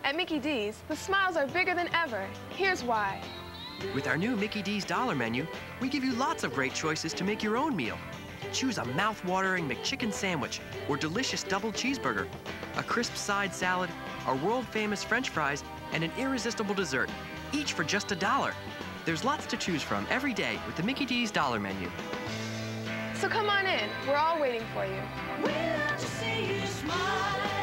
At Mickey D's, the smiles are bigger than ever. Here's why. With our new Mickey D's Dollar Menu, we give you lots of great choices to make your own meal. Choose a mouth-watering McChicken sandwich or delicious double cheeseburger, a crisp side salad, our world-famous French fries, and an irresistible dessert, each for just $1. There's lots to choose from every day with the Mickey D's Dollar Menu. So come on in. We're all waiting for you. We love to see you smile.